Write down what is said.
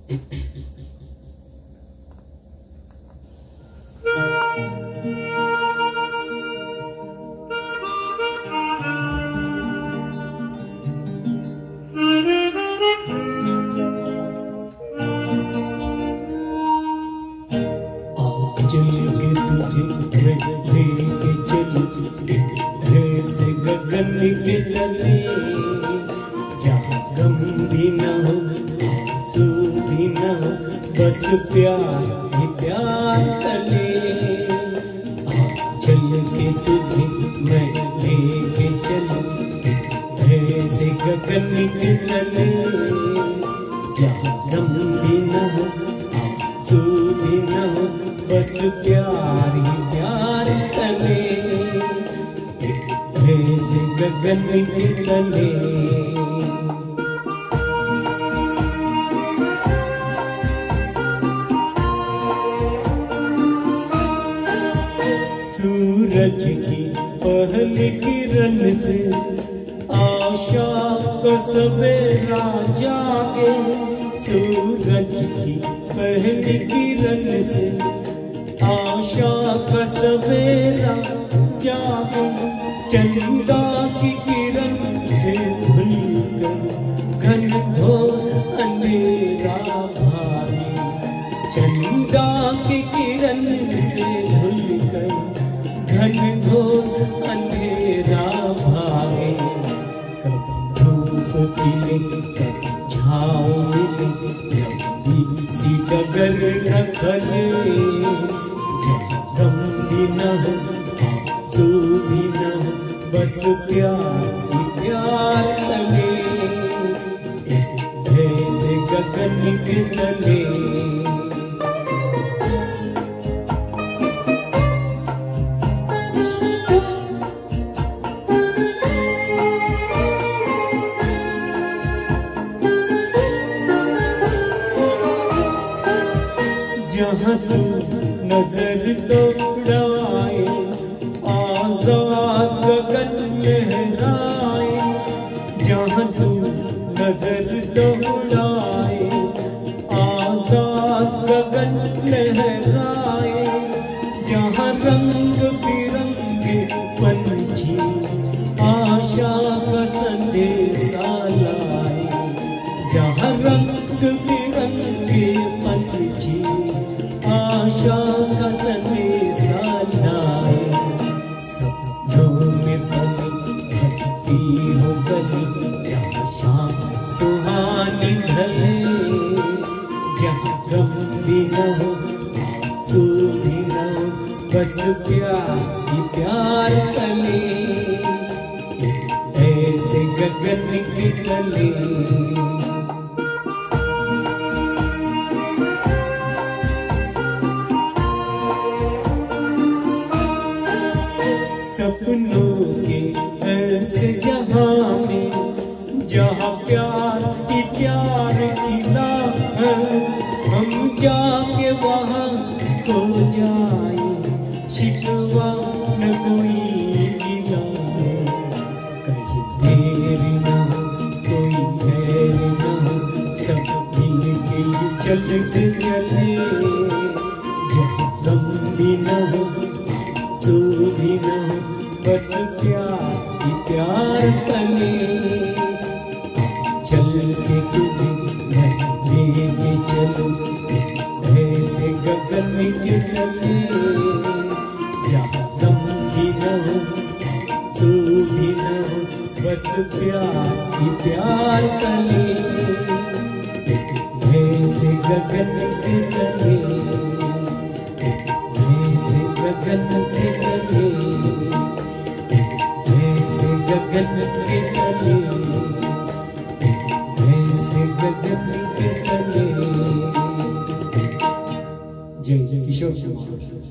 चल के तुझे मैं लेके चलूं ऐसे गगन के तले, जहाँ गम भी न हो आंसू भी न हो, बस प्यार ही प्यार तले। चल के तुझे मैं लेके चलूं ऐसे गगन के तले, जहाँ गम भी न हो आंसू भी न हो, बस प्यार ही प्यार तले, ऐसे गगन के तले। सूरज की पहली किरण से आशा का सवेरा जागे, सूरज की पहली किरण से आशा का सवेरा जागे, चंदा की किरण से धुलकर घन घोर अंधेरा भागे, चंदा की किरण से धुलकर घन घोर अंधेरा भागे। कभी धूप खिले कभी छाँव मिले, लंबी सी डगर न खले, गम भी न हो आंसू भी न हो, बस प्यार ही प्यार तले, ऐसे गगन के तले। जहाँ तू नजर दौड़ाए आजाद गगन लहराए, जहाँ तू नजर दौड़ाए आजाद गगन लहराए, जहाँ रंग बिरंगे पंछी आशा का संदेशा लाए, जहाँ रंग बिरंगे पंछी आशा का संदेशा लाए। सपनों में बनी हंसती हो गली, जहाँ शाम सुहानी ढले, जहाँ गम भी न हो आंसू भी न हो, बस प्यार ही प्यार तले, ऐसे गगन के तले। सपनों के ऐसे जहां में, जहाँ प्यार ही प्यार खिला है, हम जाके वहाँ खो जाए, शिकवा न कोई गिला, कहीं देर न हो कोई खैर न हो, सब मिल के ये चलते चले, जहाँ गम भी न हो आंसू भी न हो, बस प्यार ही प्यार तले। चल के तुझे मैं लेके चलूं ऐसे गगन के तले, जहाँ गम भी न हो आंसू भी न हो, बस प्यार ही प्यार तले, ऐसे गगन के तले, ऐसे गगन के तले, ऐसे गगन के तले, ऐसे गगन के तले। जय जय किशोर कुमार।